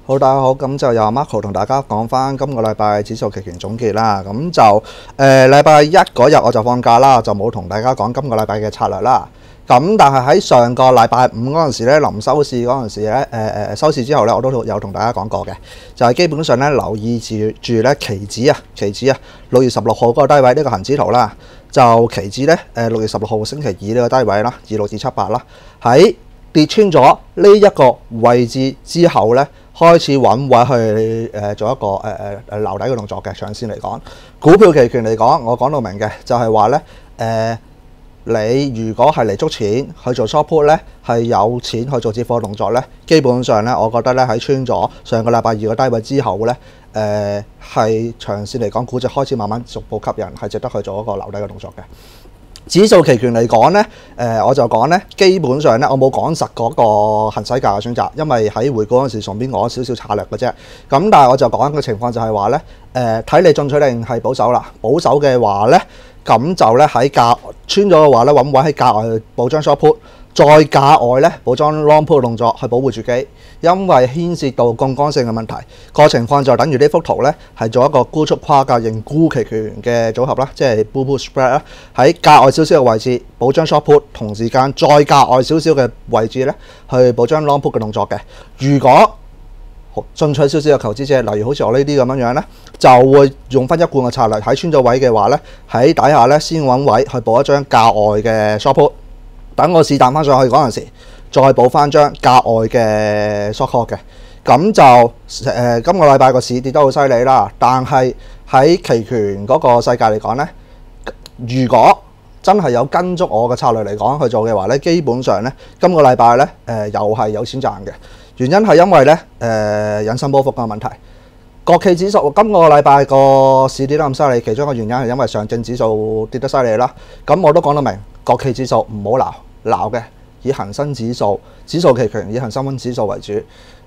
好，大家好，咁就由 Marco 同大家講翻今個禮拜指數期權總結啦。咁就禮拜一嗰日我就放假啦，就冇同大家講今個禮拜嘅策略啦。咁但係喺上個禮拜五嗰陣時咧，臨收市嗰陣時咧，收市之後咧，我都有同大家講過嘅，就係基本上咧留意住咧期指啊，6月16號嗰個低位呢個恆指圖啦，就期指咧6月16號星期二呢個低位啦，26278啦，喺跌穿咗呢一個位置之後咧，開始揾位去做一個留底嘅動作嘅。長線嚟講，股票期權嚟講，我講到明嘅就係話咧你如果係嚟捉錢去做 short put 咧，係有錢去做接貨動作咧，基本上咧，我覺得咧喺穿咗上個禮拜二嘅低位之後咧，係長線嚟講，估值開始慢慢逐步吸引，係值得去做一個留底嘅動作嘅。指數期權嚟講咧，我就講咧，基本上咧，我冇講實嗰個行使價嘅選擇，因為喺回顧嗰陣時，順便講少少策略嘅啫。咁但係我就講嘅情況就係話咧，睇你進取定係保守啦。保守嘅話咧，咁就咧喺價穿咗嘅話咧，揾位喺價外補張 short put， 再價外咧補張 long put 嘅動作去保護住機，因為牽涉到槓桿性嘅問題。個情況就等於呢幅圖咧係做一個沽出跨價型沽期權嘅組合啦，即係 bull put spread 啦，喺價外少少嘅位置補張 short put， 同時間再價外少少嘅位置咧去補張 long put 嘅動作嘅。如果進取少少嘅投資者，例如好似我呢啲咁樣咧，就會用翻一貫嘅策略，喺穿咗位嘅話咧，喺底下咧先揾位去補一張價外嘅 short put， 等我試彈翻上去嗰陣時，再補翻張價外嘅 short call 嘅。咁就今個禮拜個市跌得好犀利啦，但係喺期權嗰個世界嚟講咧，如果真係有跟足我嘅策略嚟講去做嘅話咧，基本上咧今個禮拜咧又係有錢賺嘅。原因係因為咧引伸波幅嘅問題，國企指數今個禮拜個市跌得咁犀利，其中一個原因係因為上證指數跌得犀利啦。咁我都講得明，國企指數唔好鬧嘅，以恒生指數期權以恒生指數為主。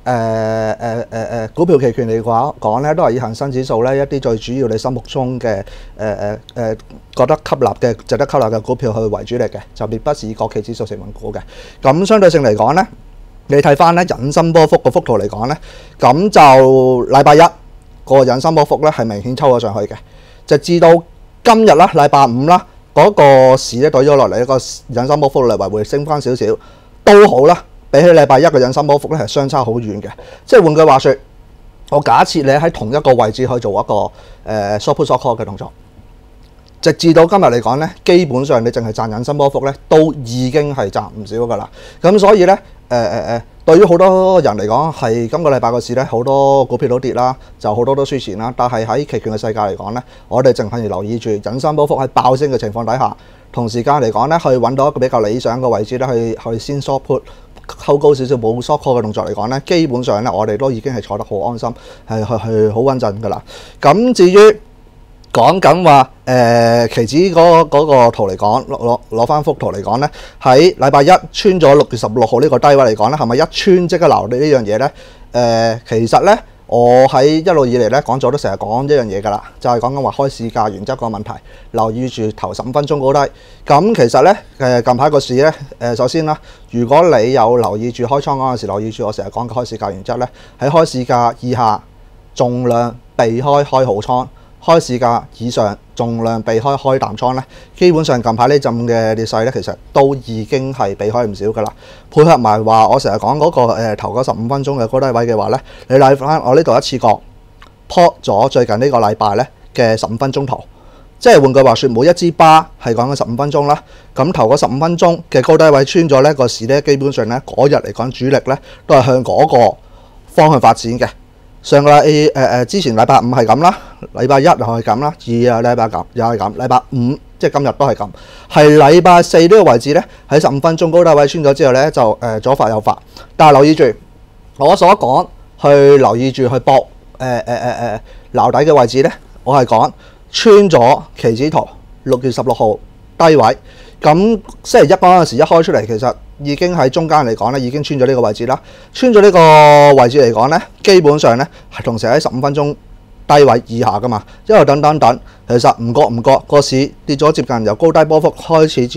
股票期權嚟講咧，都係以恒生指數咧一啲最主要你心目中嘅覺得吸納嘅值得吸納嘅股票去為主力嘅，就別不是以國企指數成分股嘅。咁相對性嚟講咧，你睇翻咧引伸波幅個幅圖嚟講咧，咁就禮拜一個引伸波幅咧係明顯抽咗上去嘅，直至到今日啦，禮拜五啦，嗰個市咧對咗落嚟一個引伸波幅嚟回升翻少少都好啦，比起禮拜一嘅引伸波幅咧係相差好遠嘅。即係換句話說，我假設你喺同一個位置去做一個short put short call 嘅動作，直至到今日嚟講咧，基本上你淨係賺引伸波幅咧，都已經係賺唔少噶啦。咁所以咧，對於好多人嚟講，係今個禮拜個市咧，好多股票都跌啦，就好多都輸錢啦。但係喺期權嘅世界嚟講咧，我哋淨係留意住引伸波幅喺爆升嘅情況底下，同時間嚟講咧，去揾到一個比較理想嘅位置咧，去先 short put 溝高少少冇 short call 嘅動作嚟講咧，基本上咧我哋都已經係坐得好安心，係好穩陣噶啦。咁至於講緊話期指嗰個圖嚟講，攞翻幅圖嚟講咧，喺禮拜一穿咗6月16號呢個低位嚟講咧，係咪一穿即刻留呢樣嘢咧？其實咧，我喺一路以嚟咧講咗都成日講一樣嘢㗎啦，就係講緊話開市價原則個問題，留意住頭15分鐘高低。咁其實咧近排個市咧首先啦，如果你有留意住開倉嗰陣時，留意住我成日講嘅開市價原則咧，喺開市價以下盡量避開開好倉。開市價以上，盡量避開開淡倉咧。基本上近排呢陣嘅跌勢咧，其實都已經係避開唔少噶啦。配合埋話，我成日講嗰個頭嗰15分鐘嘅高低位嘅話咧，你睇翻我呢度一次過 plot 咗最近呢個禮拜咧嘅15分鐘圖，即係換句話說，每一支巴係講緊15分鐘啦。咁頭嗰15分鐘嘅高低位穿咗咧，個市咧基本上咧嗰日嚟講主力咧都係向嗰個方向發展嘅。上個之前禮拜五係咁啦，禮拜一又係咁啦，二啊禮拜咁又係咁，禮拜五即係今日都係咁。係禮拜四呢個位置咧，喺15分鐘高低位穿咗之後咧，就左發右發。但係留意住我所講，去留意住去搏撈底嘅位置咧，我係講穿咗期指圖6月16號低位。咁星期一嗰陣時一開出嚟，其實已經喺中間嚟講咧，已經穿咗呢個位置啦。穿咗呢個位置嚟講咧，基本上咧係同時喺15分鐘低位以下噶嘛。一路等，其實唔覺個市跌咗接近由高低波幅開始跌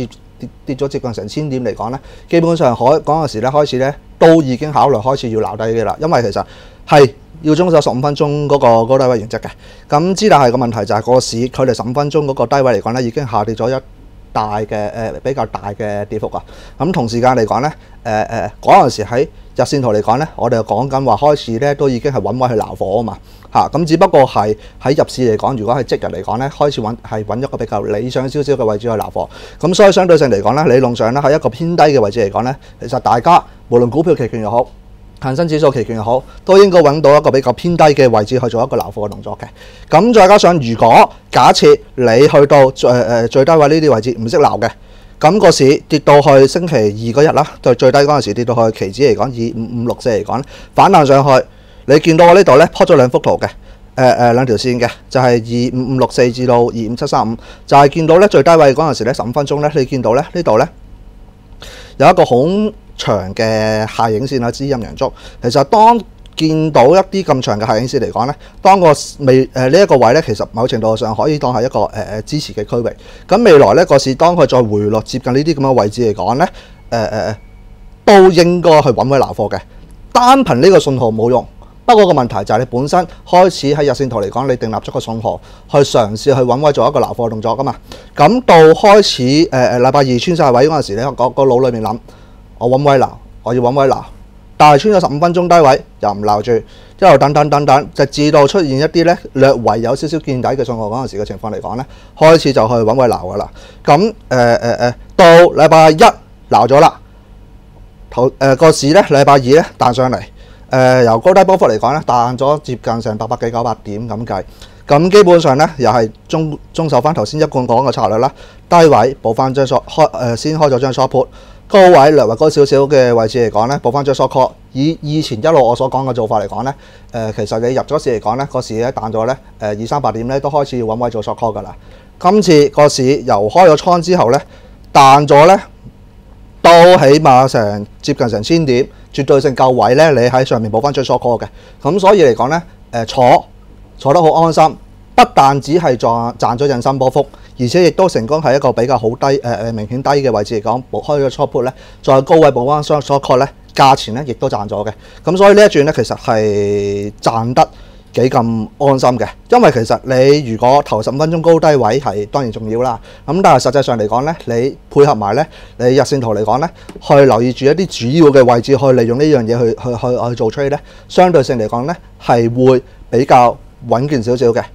跌咗接近成1000點嚟講咧，基本上嗰陣時咧開始咧都已經考慮開始要撈低嘅啦，因為其實係要遵守15分鐘嗰個高低位原則嘅。咁但係個問題就係個市距離15分鐘嗰個低位嚟講咧，已經下跌咗比較大嘅跌幅啊。咁同時間嚟講咧，嗰陣時喺日線圖嚟講咧，我哋就講緊話開始咧都已經係揾位去撈貨啊嘛。咁只不過係喺入市嚟講，如果係即日嚟講咧，開始揾一個比較理想少少嘅位置去撈貨。咁所以相對性嚟講咧，理論上咧喺一個偏低嘅位置嚟講咧，其實大家無論股票期權又好，恒生指數期權又好，都應該揾到一個比較偏低嘅位置去做一個撈貨嘅動作嘅。咁再加上如果假設你去到最低位呢啲位置唔識撈嘅，咁個市跌到去星期二嗰日啦，對最低嗰陣時跌到去期指嚟講25564嚟講反彈上去，你見到我呢度咧 plot 咗兩幅圖嘅，兩條線嘅，就係25564至到25735，就係見到咧最低位嗰陣時咧15分鐘咧，你見到咧呢度咧有一個好長嘅下影線啦，支陰陽燭。其實當見到一啲咁長嘅下影線嚟講咧，當個呢一個位咧，其實某程度上可以當係一個支持嘅區域。咁未來咧個市當佢再回落接近呢啲咁嘅位置嚟講咧，都應該去揾位撈貨嘅。單憑呢個信號冇用，不過個問題就係你本身開始喺日線圖嚟講，你訂立咗個信號去嘗試去揾位做一個撈貨動作噶嘛。咁到開始禮拜二穿晒位嗰陣時咧，個腦裏面諗，我揾位撈，我要揾位撈，但係穿咗15分鐘低位又唔撈住，一路等，直至到出現一啲咧略為有少少見底嘅信號嗰陣時嘅情況嚟講咧，開始就去揾位撈噶啦。咁到禮拜一撈咗啦，個市咧禮拜二咧彈上嚟，由高低波幅嚟講咧彈咗接近成800幾900點咁計。咁基本上咧又係遵守翻頭先一貫講嘅策略啦，低位補翻張先開咗張 short put， 高位略為高少少嘅位置嚟講咧補翻張 short call。以前一路我所講嘅做法嚟講咧，其實你入咗市嚟講咧，個市咧彈咗咧200-300點咧都開始要揾位做 short call 㗎啦。今次個市由開咗倉之後咧彈咗咧都起碼接近成1000點，絕對性夠位咧，你喺上面補翻張 short call 嘅。咁所以嚟講咧，坐得好安心，不但只係賺咗引伸波幅，而且亦都成功喺一個比較好低明顯低嘅位置嚟講，開咗 short put 咧，再高位補翻 short call 咧，價錢咧亦都賺咗嘅。咁所以呢一轉咧，其實係賺得幾咁安心嘅，因為其實你如果頭15分鐘高低位係當然重要啦。咁但係實際上嚟講咧，你配合埋咧，你日線圖嚟講咧，去留意住一啲主要嘅位置，去利用呢樣嘢去做 trade 咧，相對性嚟講咧係會比較穩健少少嘅。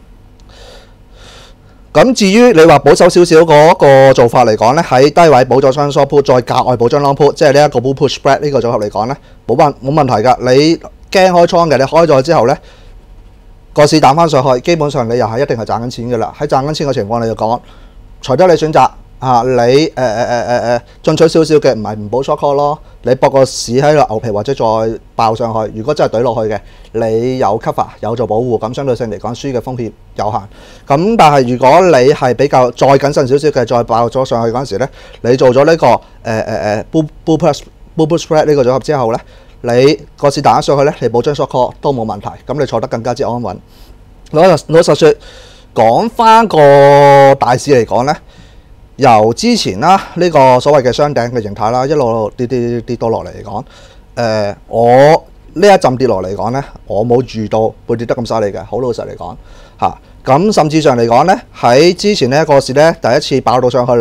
咁至於你話保守少少嗰個做法嚟講咧，喺低位補咗張 short put， 再格外補張 long put， 即係呢一個 bull put spread 呢個組合嚟講咧，冇問題㗎。你驚開倉嘅，你開咗之後咧，個市彈翻上去，基本上你又係一定係賺緊錢㗎啦。喺賺緊錢嘅情況，你就講，除咗你選擇你進取少少嘅，唔係唔補 short call 咯。你博個市喺度牛皮或者再爆上去，如果真係懟落去嘅，你有 cover 有做保護，咁相對性嚟講輸嘅風險有限。咁但係如果你係比較再謹慎少少嘅，再爆咗上去嗰陣時咧，你做咗呢個bull put spread 呢個組合之後咧，你個市彈上去咧，你補張 short call 都冇問題，咁你坐得更加之安穩。老實説，講翻個大市嚟講咧，由之前啦呢個所謂嘅雙頂嘅形態啦，一路跌到落嚟嚟講，我呢一陣跌落嚟講咧，我冇預到會跌得咁犀利嘅，好老實嚟講嚇。咁甚至上嚟講咧，喺之前呢個市咧第一次爆到上去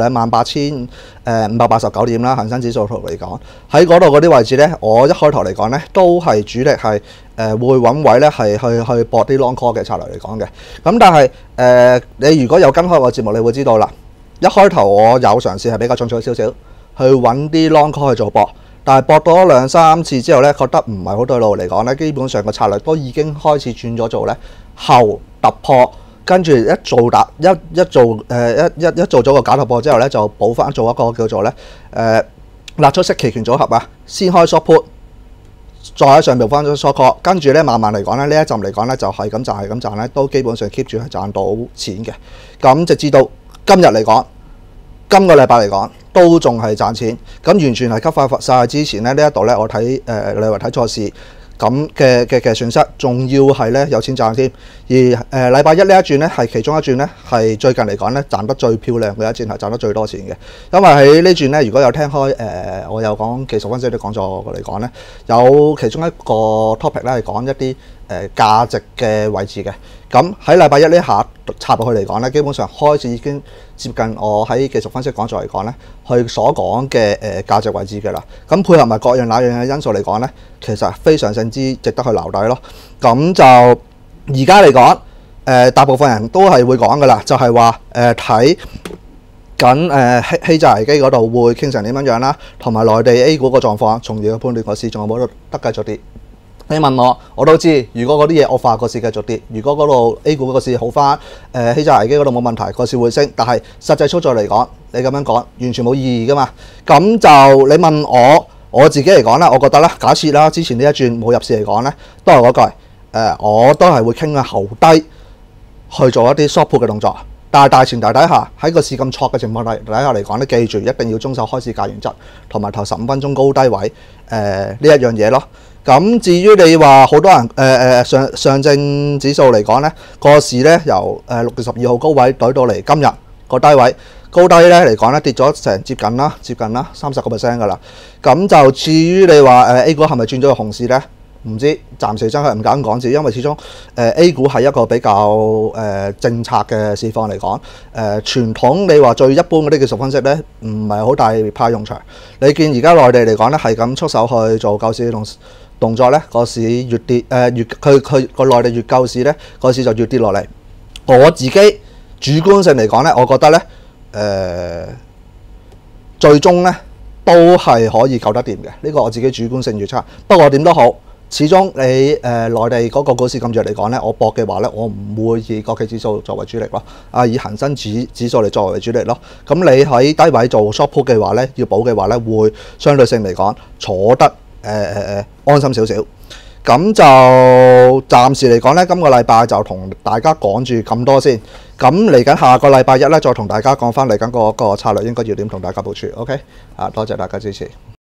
28,589點啦，恒生指數圖嚟講，喺嗰度嗰啲位置咧，我一開頭嚟講咧都係主力係會揾位咧係去搏啲 long call 嘅策略嚟講嘅。咁但係你如果有跟開個節目，你會知道啦。一開頭我有嘗試係比較進取少少，去揾啲 long call 去做搏，但係搏多2-3次之後咧，覺得唔係好對路嚟講咧，基本上個策略都已經開始轉咗做咧後突破，跟住一做咗個假突破之後咧，就補翻做一個叫做咧納出式期權組合啊，先開 short put， 再喺上面翻咗 short call， 跟住咧慢慢嚟講咧，呢一陣嚟講咧就係咁賺咧，都基本上 keep 住係賺到錢嘅。咁直至到今日嚟講，今個禮拜嚟講都仲係賺錢，咁完全係吸發晒之前咧呢一度咧，我睇你話睇錯市， 咁嘅損失，仲要係咧有錢賺添。而禮拜一呢一轉咧係其中一轉咧係最近嚟講咧賺得最漂亮嘅一轉，係賺得最多錢嘅。因為喺呢轉咧，如果有聽開我有講技術分析啲講座嚟講咧，有其中一個 topic 咧係講一啲價值嘅位置嘅。咁喺禮拜一呢下插落去嚟講咧，基本上開始已經接近我喺技術分析講座嚟講咧，佢所講嘅價值位置嘅啦。咁配合埋各樣那樣嘅因素嚟講咧，其實非常之值得去留底咯。咁就而家嚟講，大部分人都係會講嘅啦，就係話睇緊欺詐危機嗰度會傾成點樣啦，同埋內地 A 股個狀況，從而去判斷個市仲有冇得繼續跌。你問我都知。如果嗰啲嘢惡化，個市繼續跌；如果嗰度 A 股個市好翻，欺詐危機嗰度冇問題，個市會升。但係實際操作嚟講，你咁樣講完全冇意義噶嘛。咁就你問我自己嚟講咧，我覺得咧，假設啦，之前呢一轉冇入市嚟講咧，都係嗰句，我都係會傾向後低去做一啲 short put 嘅動作。但係大前提底下，喺個市咁挫嘅情況底下嚟講咧，記住一定要遵守開市價原則，同埋頭15分鐘高低位呢一樣嘢咯。咁至於你話好多人上證指數嚟講咧，個市咧由6月12號高位懟到嚟今日個低位，高低咧嚟講咧跌咗成接近啦30% 噶啦。咁就至於你話A 股係咪轉咗個熊市咧？唔知，暫時真係唔敢講字，因為始終A 股係一個比較政策嘅市況嚟講，傳統你話最一般嗰啲技術分析咧，唔係好大派用場。你見而家內地嚟講咧，係咁出手去做救市動作咧，個市越跌佢個內地越救市咧，個市就越跌落嚟。我自己主觀性嚟講咧，我覺得咧最終咧都係可以救得掂嘅。呢個我自己主觀性預測。不過點都好。始終你內地嗰個股市咁弱嚟講咧，我博嘅話咧，我唔會以國企指數作為主力咯，以恒生指數嚟作為主力咯。咁你喺低位做 short put 嘅話咧，要補嘅話咧，會相對性嚟講坐得安心少少。咁就暫時嚟講咧，今個禮拜就同大家講住咁多先。咁嚟緊下個禮拜一咧，再同大家講翻嚟緊個策略應該要點同大家部署。OK，多謝大家支持。